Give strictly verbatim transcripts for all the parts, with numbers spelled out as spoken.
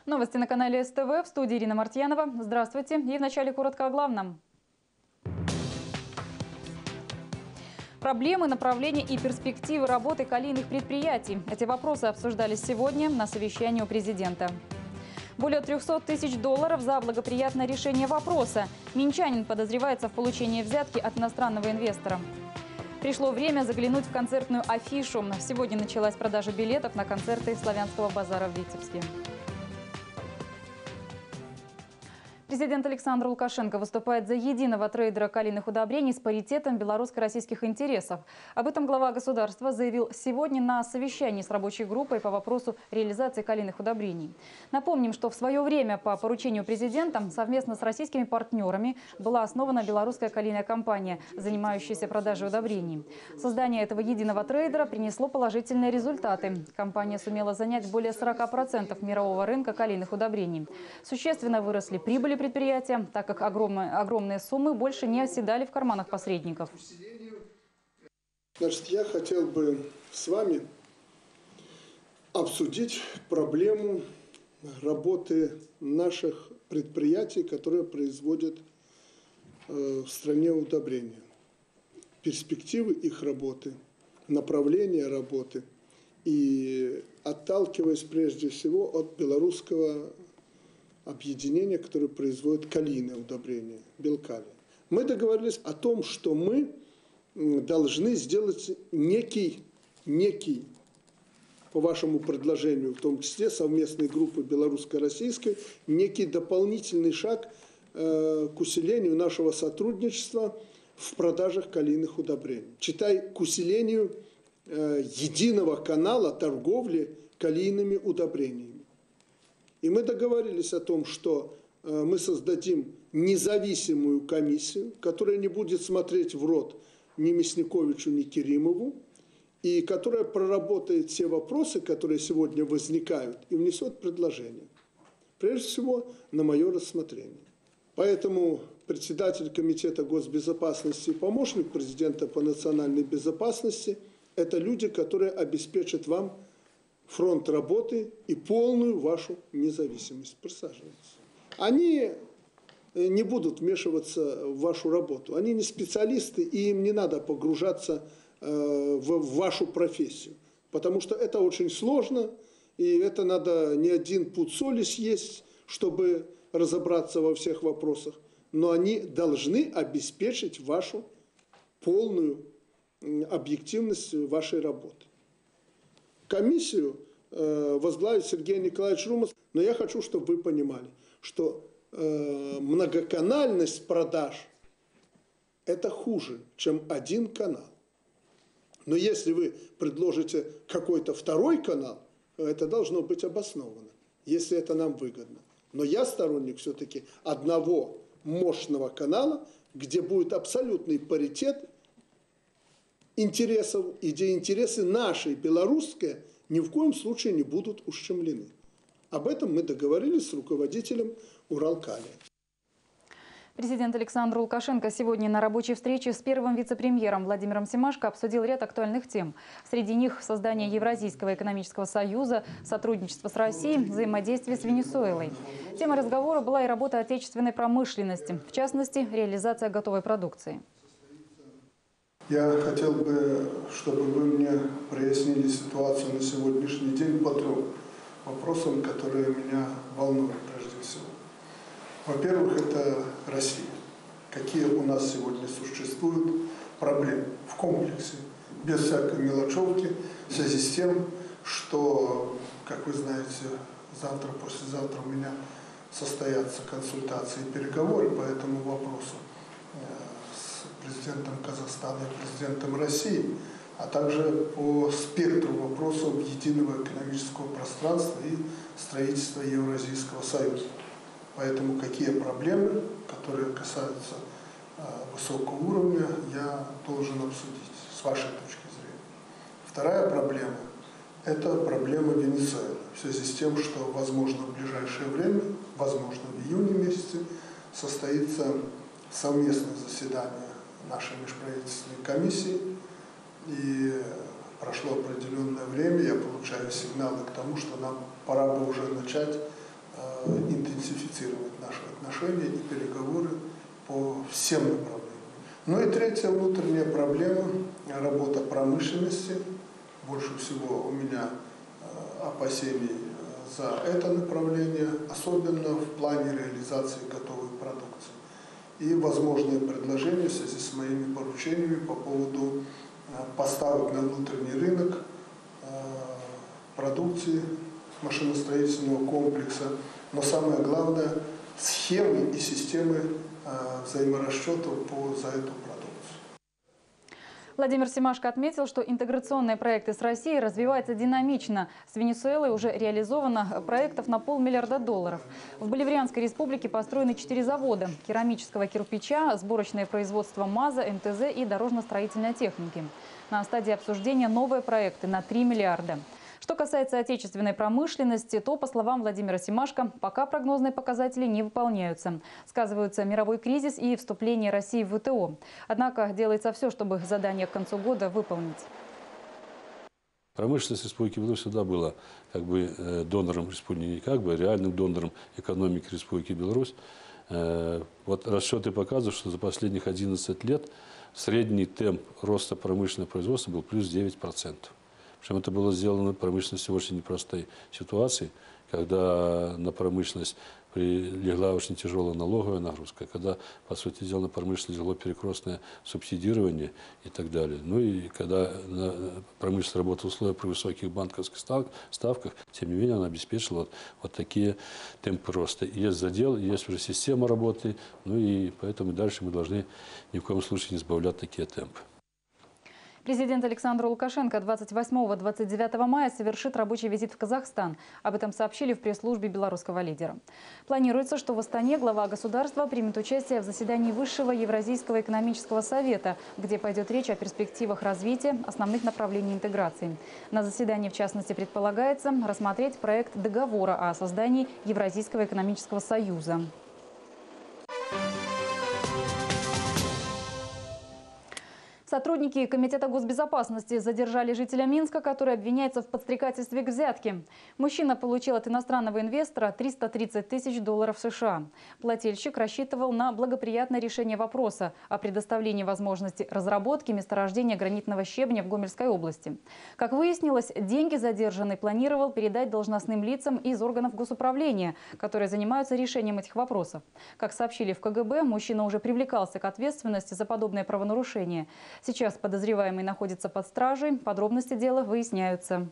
Новости на канале СТВ. В студии Ирина Мартьянова. Здравствуйте. И вначале коротко о главном. Проблемы, направления и перспективы работы калийных предприятий. Эти вопросы обсуждались сегодня на совещании у президента. Более трёхсот тысяч долларов за благоприятное решение вопроса. Минчанин подозревается в получении взятки от иностранного инвестора. Пришло время заглянуть в концертную афишу. Сегодня началась продажа билетов на концерты Славянского базара в Витебске. Президент Александр Лукашенко выступает за единого трейдера калийных удобрений с паритетом белорусско-российских интересов. Об этом глава государства заявил сегодня на совещании с рабочей группой по вопросу реализации калийных удобрений. Напомним, что в свое время по поручению президента совместно с российскими партнерами была основана белорусская калийная компания, занимающаяся продажей удобрений. Создание этого единого трейдера принесло положительные результаты. Компания сумела занять более сорока процентов мирового рынка калийных удобрений. Существенно выросли прибыли предприятия, так как огромные, огромные суммы больше не оседали в карманах посредников. Значит, я хотел бы с вами обсудить проблему работы наших предприятий, которые производят э, в стране удобрения. Перспективы их работы, направление работы и отталкиваясь прежде всего от белорусского объединение, которое производит калийное удобрение, Белкалий. Мы договорились о том, что мы должны сделать некий, некий, по вашему предложению, в том числе совместной группы белорусско-российской, некий дополнительный шаг э, к усилению нашего сотрудничества в продажах калийных удобрений. Читай, к усилению э, единого канала торговли калийными удобрениями. И мы договорились о том, что мы создадим независимую комиссию, которая не будет смотреть в рот ни Мясниковичу, ни Керимову, и которая проработает все вопросы, которые сегодня возникают, и внесет предложения. Прежде всего, на мое рассмотрение. Поэтому председатель Комитета госбезопасности и помощник президента по национальной безопасности – это люди, которые обеспечат вам фронт работы и полную вашу независимость. Присаживайтесь. Они не будут вмешиваться в вашу работу. Они не специалисты, и им не надо погружаться в вашу профессию. Потому что это очень сложно, и это надо не один пуд соли съесть, чтобы разобраться во всех вопросах. Но они должны обеспечить вашу полную объективность вашей работы. Комиссию э, возглавит Сергей Николаевич Румас, но я хочу, чтобы вы понимали, что э, многоканальность продаж – это хуже, чем один канал. Но если вы предложите какой-то второй канал, это должно быть обосновано, если это нам выгодно. Но я сторонник все-таки одного мощного канала, где будет абсолютный паритет интересов, и где интересы наши, белорусские, ни в коем случае не будут ущемлены. Об этом мы договорились с руководителем Уралкалия. Президент Александр Лукашенко сегодня на рабочей встрече с первым вице-премьером Владимиром Семашко обсудил ряд актуальных тем. Среди них создание Евразийского экономического союза, сотрудничество с Россией, взаимодействие с Венесуэлой. Тема разговора была и работа отечественной промышленности, в частности, реализация готовой продукции. Я хотел бы, чтобы вы мне прояснили ситуацию на сегодняшний день по трем вопросам, которые меня волнуют прежде всего. Во-первых, это Россия. Какие у нас сегодня существуют проблемы в комплексе, без всякой мелочевки, в связи с тем, что, как вы знаете, завтра, послезавтра у меня состоятся консультации и переговоры по этому вопросу с президентом Казахстана и президентом России, а также по спектру вопросов единого экономического пространства и строительства Евразийского союза. Поэтому какие проблемы, которые касаются э, высокого уровня, я должен обсудить с вашей точки зрения. Вторая проблема – это проблема Венесуэлы. В связи с тем, что, возможно, в ближайшее время, возможно, в июне месяце, состоится совместное заседание нашей межправительственной комиссии. И прошло определенное время, я получаю сигналы к тому, что нам пора бы уже начать интенсифицировать наши отношения и переговоры по всем направлениям. Ну и третья внутренняя проблема – работа промышленности. Больше всего у меня опасений за это направление, особенно в плане реализации готовой продукции. И возможные предложения в связи с моими поручениями по поводу поставок на внутренний рынок продукции машиностроительного комплекса, но самое главное – схемы и системы взаиморасчетов по, за эту продукцию. Владимир Семашко отметил, что интеграционные проекты с Россией развиваются динамично. С Венесуэлой уже реализовано проектов на полмиллиарда долларов. В Боливарианской республике построены четыре завода – керамического кирпича, сборочное производство МАЗа, эм тэ зэ и дорожно-строительной техники. На стадии обсуждения новые проекты на три миллиарда. Что касается отечественной промышленности, то, по словам Владимира Семашко, пока прогнозные показатели не выполняются. Сказываются мировой кризис и вступление России в вэ тэ о. Однако делается все, чтобы задание к концу года выполнить. Промышленность Республики Беларусь всегда была как бы донором республики, не как бы реальным донором экономики Республики Беларусь. Вот расчеты показывают, что за последних одиннадцать лет средний темп роста промышленного производства был плюс девять процентов. Причем это было сделано в промышленности в очень непростой ситуации, когда на промышленность легла очень тяжелая налоговая нагрузка, когда, по сути дела, на промышленность легло перекрестное субсидирование и так далее. Ну и когда промышленность работала в условиях при высоких банковских ставках, тем не менее она обеспечила вот, вот такие темпы роста. Есть задел, есть уже система работы, ну и поэтому дальше мы должны ни в коем случае не сбавлять такие темпы. Президент Александр Лукашенко двадцать восьмого — двадцать девятого мая совершит рабочий визит в Казахстан. Об этом сообщили в пресс-службе белорусского лидера. Планируется, что в Астане глава государства примет участие в заседании Высшего Евразийского экономического совета, где пойдет речь о перспективах развития основных направлений интеграции. На заседании, в частности, предполагается рассмотреть проект договора о создании Евразийского экономического союза. Сотрудники Комитета госбезопасности задержали жителя Минска, который обвиняется в подстрекательстве к взятке. Мужчина получил от иностранного инвестора триста тридцать тысяч долларов США. Плательщик рассчитывал на благоприятное решение вопроса о предоставлении возможности разработки месторождения гранитного щебня в Гомельской области. Как выяснилось, деньги задержанный планировал передать должностным лицам из органов госуправления, которые занимаются решением этих вопросов. Как сообщили в ка гэ бэ, мужчина уже привлекался к ответственности за подобное правонарушение. Сейчас подозреваемый находится под стражей. Подробности дела выясняются.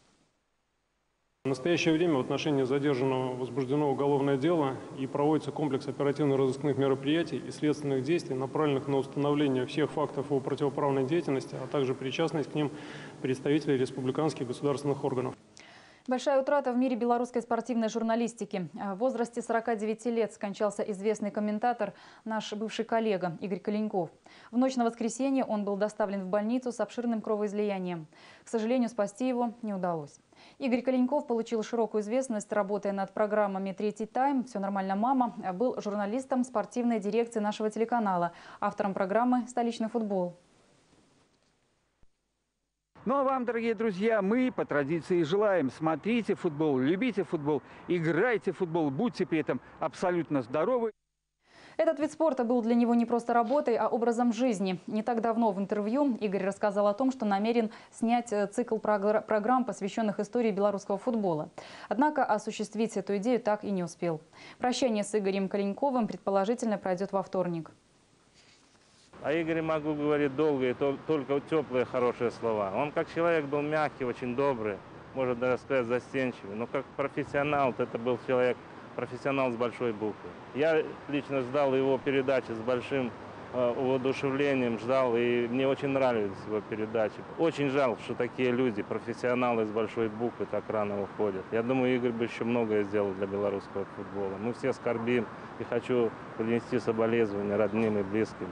В настоящее время в отношении задержанного возбуждено уголовное дело и проводится комплекс оперативно-розыскных мероприятий и следственных действий, направленных на установление всех фактов его противоправной деятельности, а также причастность к ним представителей республиканских государственных органов. Большая утрата в мире белорусской спортивной журналистики. В возрасте сорока девяти лет скончался известный комментатор, наш бывший коллега Игорь Калиньков. В ночь на воскресенье он был доставлен в больницу с обширным кровоизлиянием. К сожалению, спасти его не удалось. Игорь Калиньков получил широкую известность, работая над программами «Третий тайм», «Все нормально, мама», был журналистом спортивной дирекции нашего телеканала, автором программы «Столичный футбол». Ну а вам, дорогие друзья, мы по традиции желаем: смотрите футбол, любите футбол, играйте в футбол, будьте при этом абсолютно здоровы. Этот вид спорта был для него не просто работой, а образом жизни. Не так давно в интервью Игорь рассказал о том, что намерен снять цикл программ, посвященных истории белорусского футбола. Однако осуществить эту идею так и не успел. Прощание с Игорем Калиньковым предположительно пройдет во вторник. О Игоре могу говорить долго и только теплые, хорошие слова. Он как человек был мягкий, очень добрый, можно даже сказать застенчивый. Но как профессионал, это был человек, профессионал с большой буквы. Я лично ждал его передачи с большим э, воодушевлением, ждал, и мне очень нравились его передачи. Очень жалко, что такие люди, профессионалы с большой буквы, так рано уходят. Я думаю, Игорь бы еще многое сделал для белорусского футбола. Мы все скорбим, и хочу принести соболезнования родным и близким.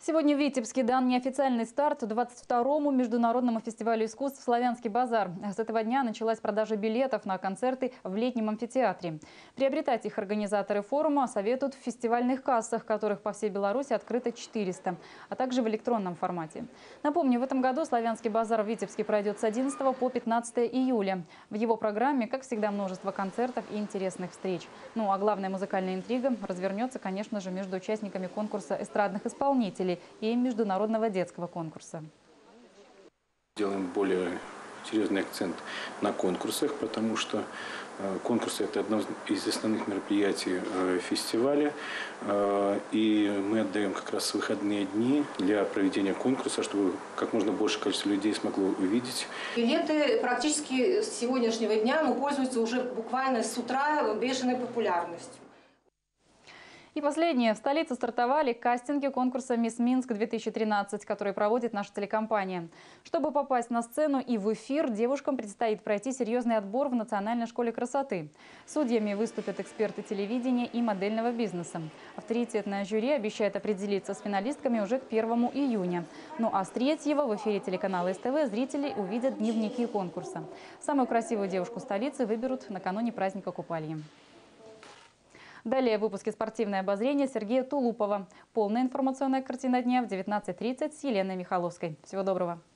Сегодня в Витебске дан неофициальный старт двадцать второму международному фестивалю искусств «Славянский базар». С этого дня началась продажа билетов на концерты в летнем амфитеатре. Приобретать их организаторы форума советуют в фестивальных кассах, которых по всей Беларуси открыто четыреста, а также в электронном формате. Напомню, в этом году «Славянский базар» в Витебске пройдет с одиннадцатого по пятнадцатое июля. В его программе, как всегда, множество концертов и интересных встреч. Ну а главная музыкальная интрига развернется, конечно же, между участниками конкурса эстрадных исполнителей и международного детского конкурса. Делаем более серьезный акцент на конкурсах, потому что конкурсы – это одно из основных мероприятий фестиваля. И мы отдаем как раз выходные дни для проведения конкурса, чтобы как можно больше количество людей смогло увидеть. Билеты практически с сегодняшнего дня ну, пользуются уже буквально с утра бешеной популярностью. И последнее. В столице стартовали кастинги конкурса «Мисс Минск-две тысячи тринадцать», который проводит наша телекомпания. Чтобы попасть на сцену и в эфир, девушкам предстоит пройти серьезный отбор в Национальной школе красоты. Судьями выступят эксперты телевидения и модельного бизнеса. Авторитетное жюри обещает определиться с финалистками уже к первому июня. Ну а с третьего в эфире телеканала СТВ зрители увидят дневники конкурса. Самую красивую девушку столицы выберут накануне праздника Купальи. Далее в выпуске «Спортивное обозрение» Сергея Тулупова. Полная информационная картина дня в девятнадцать тридцать с Еленой Михайловской. Всего доброго.